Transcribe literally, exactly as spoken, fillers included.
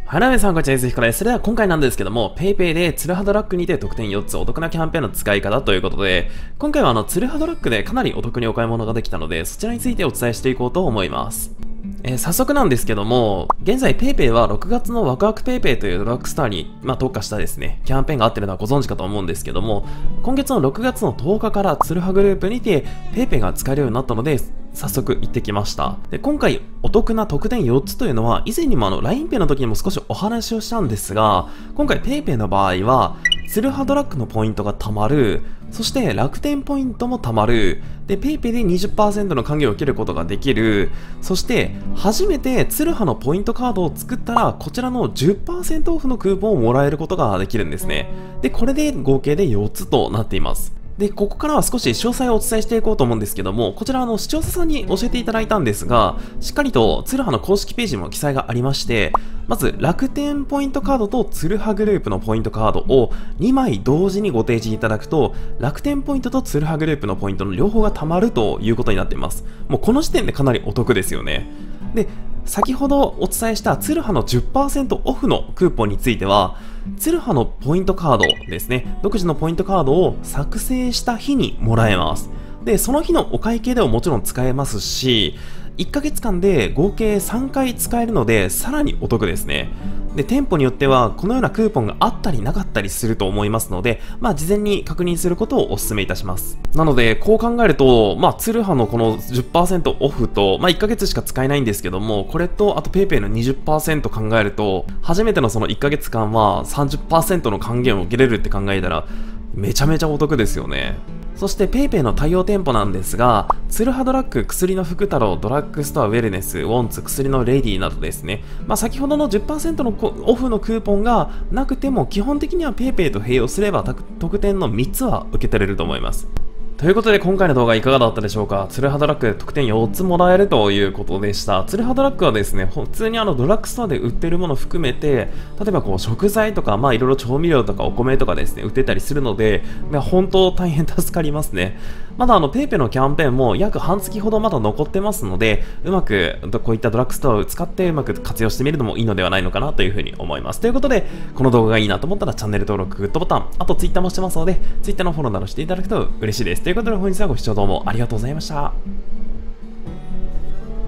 はい、皆さんこんにちは、ぜひからです。それでは今回なんですけども、PayPay でツルハドラックにて特典よっつお得なキャンペーンの使い方ということで、今回はあのツルハドラックでかなりお得にお買い物ができたので、そちらについてお伝えしていこうと思います。えー、早速なんですけども、現在 PayPay はろくがつのワクワク PayPay というドラッグストアに、まあ、特化したですね、キャンペーンがあってるのはご存知かと思うんですけども、今月のろくがつのとおかからツルハグループにて PayPay が使えるようになったので、早速行ってきました。で、今回お得な特典よっつというのは、以前にもあの ラインペイ の時にも少しお話をしたんですが、今回 PayPay の場合は、ツルハドラッグのポイントが貯まる、そして楽天ポイントも貯まる、で、PayPay で にじゅっパーセント の還元を受けることができる、そして初めてツルハのポイントカードを作ったら、こちらの じゅっパーセント オフのクーポンをもらえることができるんですね。で、これで合計でよっつとなっています。で、ここからは少し詳細をお伝えしていこうと思うんですけども、こちらあの視聴者さんに教えていただいたんですが、しっかりとツルハの公式ページにも記載がありまして、まず楽天ポイントカードとツルハグループのポイントカードをにまい同時にご提示いただくと、楽天ポイントとツルハグループのポイントの両方が貯まるということになっています。もうこの時点でかなりお得ですよね。で、先ほどお伝えしたツルハの じゅっパーセント オフのクーポンについては、ツルハのポイントカードですね、独自のポイントカードを作成した日にもらえます。で、その日のお会計でももちろん使えますし、いっかげつかんで合計さんかい使えるので、さらにお得ですね。で、店舗によってはこのようなクーポンがあったりなかったりすると思いますので、まあ事前に確認することをお勧めいたします。なので、こう考えると、まあツルハのこの じゅっパーセント オフと、まあいっかげつしか使えないんですけども、これとあと PayPay の にじゅっパーセント 考えると、初めてのそのいっかげつかんは さんじゅっパーセント の還元を受けれるって考えたら、めちゃめちゃお得ですよね。そして PayPay の対応店舗なんですが、ツルハドラッグ、薬の福太郎、ドラッグストアウェルネス、ウォンツ、薬のレディなどですね、まあ、先ほどの じゅっパーセント のオフのクーポンがなくても、基本的には PayPay と併用すれば特典のみっつは受け取れると思います。ということで今回の動画いかがだったでしょうか。ツルハドラッグで特典よっつもらえるということでした。ツルハドラッグはですね、普通にあのドラッグストアで売ってるものを含めて、例えばこう食材とか、まあいろいろ調味料とかお米とかですね、売ってたりするので、まあ、本当大変助かりますね。まだあの PayPay のキャンペーンも約半月ほどまだ残ってますので、うまくこういったドラッグストアを使ってうまく活用してみるのもいいのではないのかなというふうに思います。ということで、この動画がいいなと思ったらチャンネル登録、グッドボタン、あと Twitter もしてますので、Twitter のフォローなどしていただくと嬉しいです。ということで本日はご視聴どうもありがとうございました。